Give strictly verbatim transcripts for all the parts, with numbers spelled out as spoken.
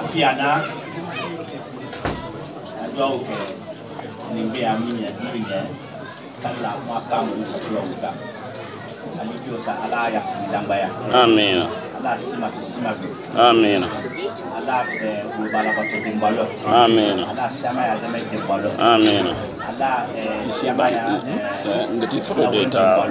fiana adwa ke ni be aminya dunya kala ma kamu ko ka ali bi osa ala ya ndamba ya amen ala sima to sima to amen ala e ko bala ko to mbalo amen ala sama ya deme de mbalo amen ala e sama ya ngati foto data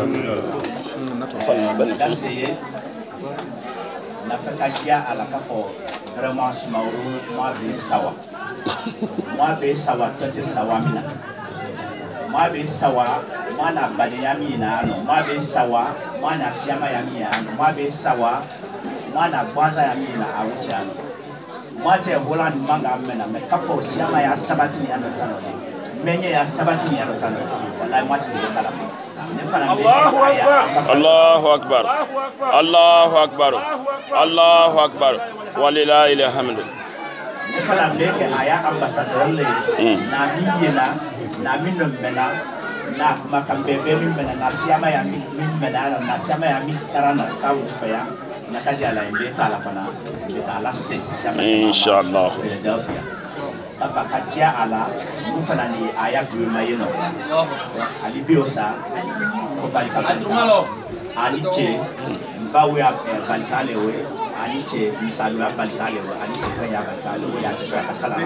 na seye na fakakia ala ka fo vraiment smauru moi be sawa moi be sawa tote sawa mina moi be sawa mana bade yami na no moi be sawa mana siama yami na no moi be sawa mana gwaza yami na awuti ano moi je Holland manga mena me ka fo siama ya sabati ni ano tano menye ya sabati ni ano tano wallahi moi je te kala Allahu akbar Allahu akbar Allahu akbar Allahu akbar walillahi alhamd ne fana meke aya ambassadeur le na miyela na minno mena na makambebe mena na siama ya mi mena na siama ya mi tarana kawu faya na kadia la imbe tala fana betala se siama inshallah Philadelphia tabakatia ala mu fana ni aya guma yeno ali biosa ko balika ali che bawe ya balikale we ali che misalu ya balikale we ali che kanya balikale we ya che ka sala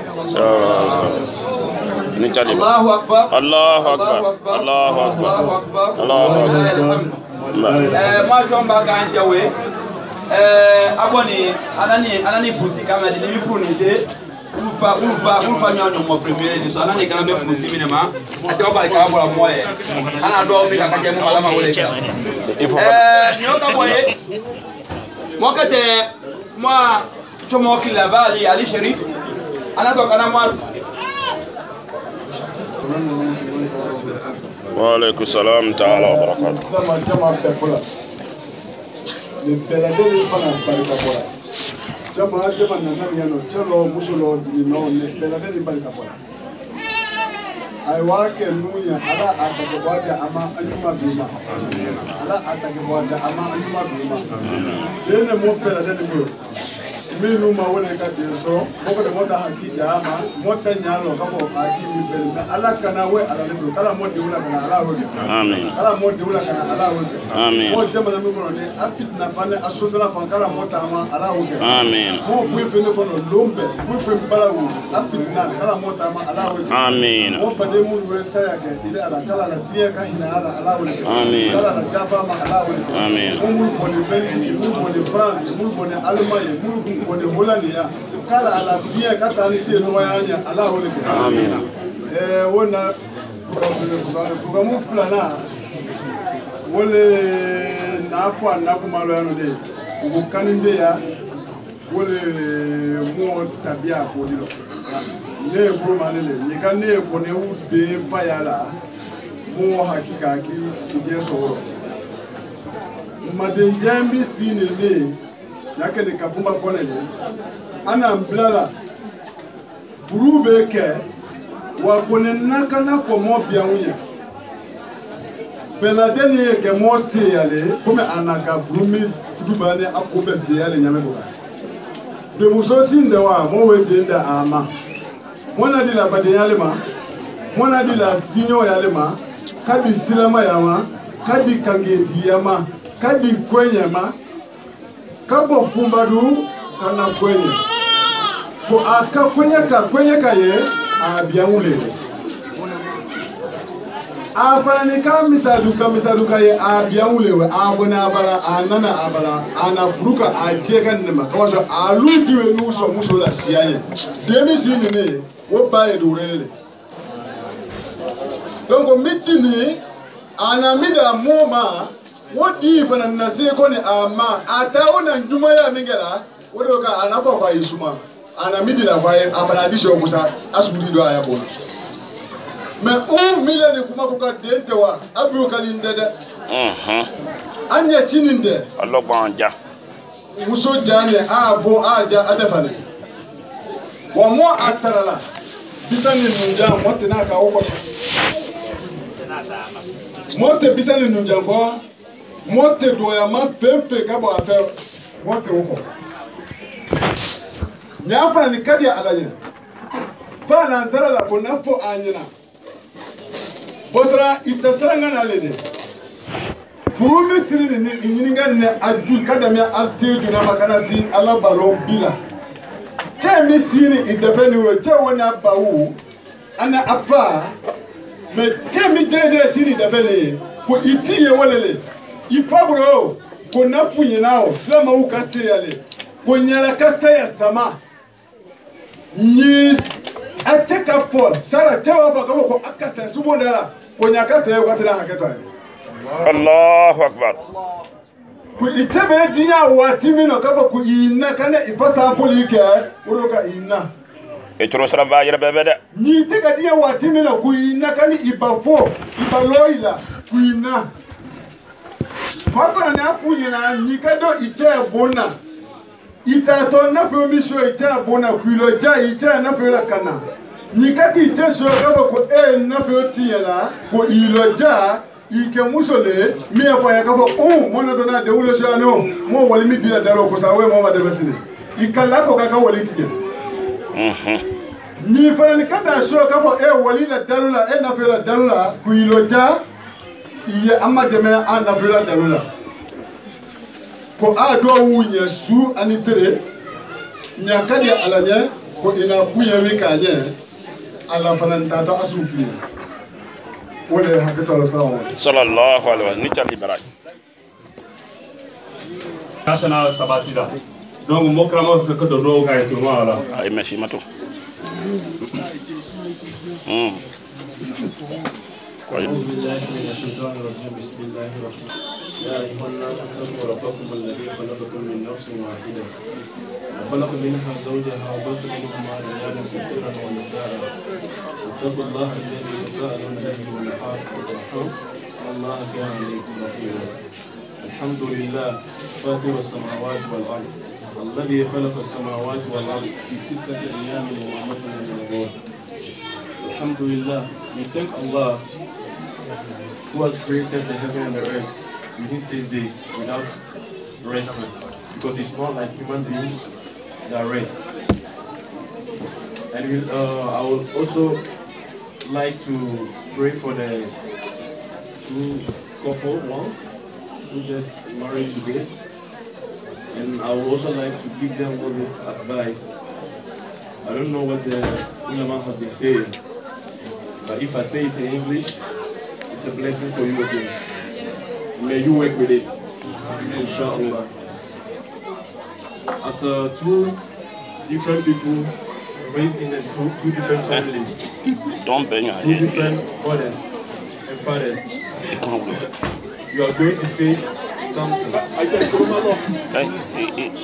ni chali Allahu akbar Allahu akbar Allahu akbar Allahu akbar eh ma chomba ganja we eh aboni anani anani fusi kama ni mifunite ufa ufa ufa nyonyo mo premier ni so anani kana be fusi minema ate oba ka bola moye ana do mi ka kaje mo alama wole eh nyoka boye mokate moi chomo kilabali ali sharif ana to kana mo wa alaykum salam ta'ala wa barakatuh sama jama pefola ni belade ni fana barika bola jama jama na na no chelo musulo ni no ni belade ni barika bola ai wake nunya ala atake bwaja ama anyuma bima ala atake bwaja ama anyuma bima dene mo belade ni bro minu ma wona ka denso boko de mota hakija ama mota nyalo ka bo hakimi belda ala kana we ala ne kala mo de wala kana ala we amen kala mo de wala kana ala we amen mo jama na mi ko ne apit na fane asundra fan kala mota ama ala we amen mo bu fe ne ko no lombe bu fe balawu apit na kala mota ama ala we amen mo pa de mu we saya ke ile ala kala la tie ka hina ala ala we amen kala la jafa ma ala we amen mo mu ko ni Belgique mo ko ni France mo ko ni Allemagne mo ko ni Holland ya kala ala tie ka ta ni se no ya nya ala we amen eh wona ko mo fulana wole na kwa na kumalo ya no de ko kaninde ya wole mo tabia ko dilo ne bro manele ni kan ne ko ne u de fayala mo hakika ki je so maden jambi sine ne yake ne kafumba konele ana mblala burube ke wa konena kana ko mo biawunya beladeni ke mo se yale comme anaka frumis tudubane akobe se yale nyame ko de muso sinde wa mo we denda ama mona di la bade yale ma mona di la sinyo yale ma kadi silama yama kadi kangeti yama kadi kwenye ma kabo fumbadu kana kwenye ko aka kwenye ka kwenye ka ye abiamule afani ka misadu ka misadu ka ye abiamule we abona abara anana abara ana furuka ajeka nema kwa so aluti we nuso muso la siaye demi sinene wo baye durele donc mitini ana mida moma wodi fana nase ko ni ama ataona nduma ya mingela wodo ka anafa kwa isuma ana midi la kwa afana disho kusa asudi do aya bona me o milene kuma ko ka dente wa abu kalindede mhm anya tininde Allah banja muso jane abo aja adafane wa mo atarala bisani nunja mote na ka woko mote bisani nunja ko mote doya ma pepe ka ba affaire mote woko nya fa ni kadi ala nya fa na nzara la bona fo anyina bosra itasara ngana lede furumi siri ni nyininga ne adu kadamia alteju na makana si ala baro bila che mi sini idefeni wo che wona bawu ana afa me che mi jere jere sini idefeni ko itiye wolele ifabro ko nafunyi nao slama u kase yale ko nyala kase ya sama ni ateka fo sara che wa fa ko akase subondala ko nyaka se ko tira haketwa Allahu akbar. Ku itebe dinya watimino kaba ku inna kana ifasa folike uroka inna. E tro sara ba yira bebe de. Ni te ka dinya watimino ku inna kana ibafo, ibaloila ku inna. Papa na afunyina ni kado iche bona. Itato na fo mi so iche bona ku lo ja iche na fo la kana. Ni kati iche so kaba ku e na fo tiela ku ilo ja ike musole mi apa ya kafo oh mona dona de wulo shano mo wali mi dina daro ko sawe mo ma de besini ikalla ko kaka wali tije mhm ni fa ni kata sho kafo e wali la darula e na fela darula ku iloja iye amma de me an na fela darula ko a do wunya su ani tere nya kadi alanya ko ina buya mi kaje ala fanan tata asufi wala hakata rasulullah sallallahu alaihi wasallam ni charli barak atana sabatida donc mokrama ko do do ga to wala ay meshi mato mm أعوذ بالله من الشيطان الرجيم بسم الله الرحمن الرحيم يا أيها الناس اتقوا ربكم الذي خلقكم من نفس واحدة وخلق منها زوجها وبث منهما رجالا كثيرا ونساء واتقوا الله الذي تساءلون به والأرحام إن الله كان عليكم رقيبا الحمد لله فاطر السماوات والأرض الذي خلق السماوات والأرض في ستة أيام ومثل من الغور الحمد لله we thank Allah who has created the heaven and the earth within six days without resting, because it's not like human beings that rest. And we, uh, I would also like to pray for the two couple ones who just married today, and I would also like to give them a little bit advice. I don't know what the ulama has been saying, but if I say it in English, it's a blessing for you again. May you work with it, inshallah. As uh, two different people raised in a two, two different families, don't bang your two head. different mothers and fathers, you are going to face something. Hey, hey, hey.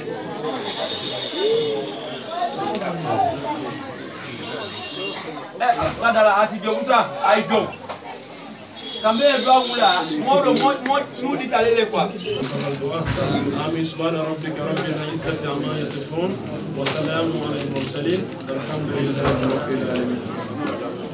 Kadala ati jomuta ai do kambe do wula modo mo mudi talele kwa آمين سبحان ربك رب العزة عما يصفون وسلام على المرسلين والحمد لله رب العالمين